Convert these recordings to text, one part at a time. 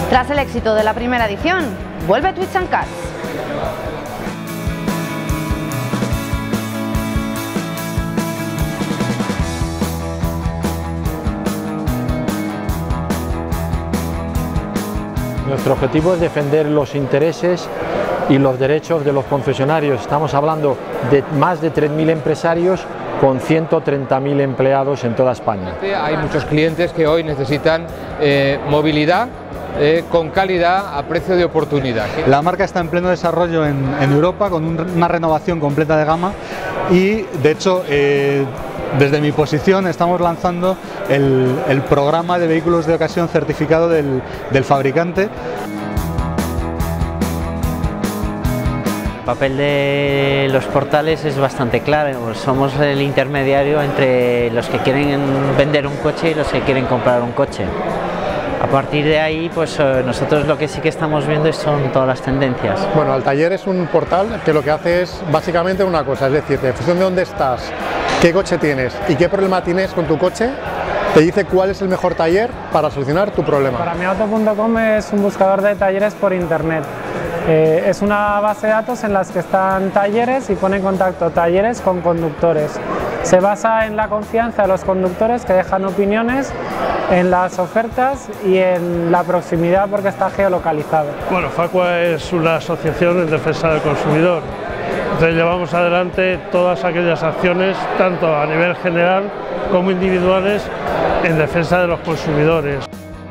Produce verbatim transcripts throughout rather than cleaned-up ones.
Tras el éxito de la primera edición, vuelve Twits and Cars. Nuestro objetivo es defender los intereses y los derechos de los concesionarios. Estamos hablando de más de tres mil empresarios con ciento treinta mil empleados en toda España. Hay muchos clientes que hoy necesitan eh, movilidad eh, con calidad a precio de oportunidad. La marca está en pleno desarrollo en, en Europa con un, una renovación completa de gama y de hecho eh, desde mi posición estamos lanzando el, el programa de vehículos de ocasión certificado del, del fabricante. El papel de los portales es bastante claro, somos el intermediario entre los que quieren vender un coche y los que quieren comprar un coche. A partir de ahí, pues nosotros lo que sí que estamos viendo son todas las tendencias. Bueno, Altayer es un portal que lo que hace es básicamente una cosa, es decir, en función de dónde estás, qué coche tienes y qué problema tienes con tu coche, te dice cuál es el mejor taller para solucionar tu problema. Para mi auto punto com es un buscador de talleres por internet. Eh, es una base de datos en las que están talleres y pone en contacto talleres con conductores. Se basa en la confianza de los conductores que dejan opiniones, en las ofertas y en la proximidad porque está geolocalizado. Bueno, Facua es una asociación en defensa del consumidor. Entonces llevamos adelante todas aquellas acciones, tanto a nivel general como individuales, en defensa de los consumidores.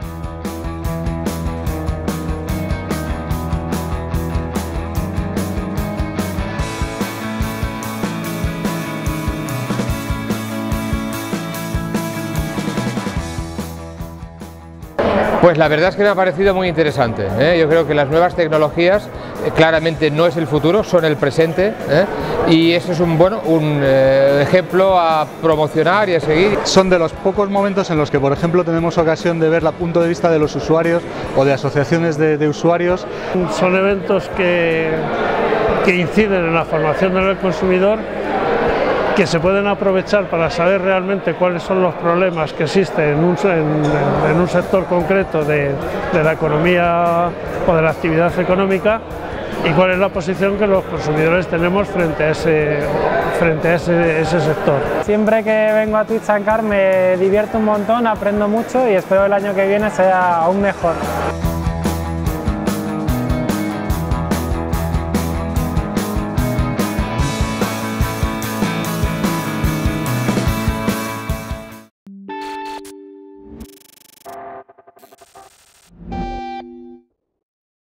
Pues la verdad es que me ha parecido muy interesante, ¿eh? Yo creo que las nuevas tecnologías eh, claramente no es el futuro, son el presente, ¿eh? Y eso es un, bueno, un eh, ejemplo a promocionar y a seguir. Son de los pocos momentos en los que, por ejemplo, tenemos ocasión de ver el punto de vista de los usuarios o de asociaciones de, de usuarios. Son eventos que, que inciden en la formación del consumidor, que se pueden aprovechar para saber realmente cuáles son los problemas que existen en un, en, en un sector concreto de, de la economía o de la actividad económica y cuál es la posición que los consumidores tenemos frente a ese, frente a ese, ese sector. Siempre que vengo a Twits and Cars me divierto un montón, aprendo mucho y espero el año que viene sea aún mejor.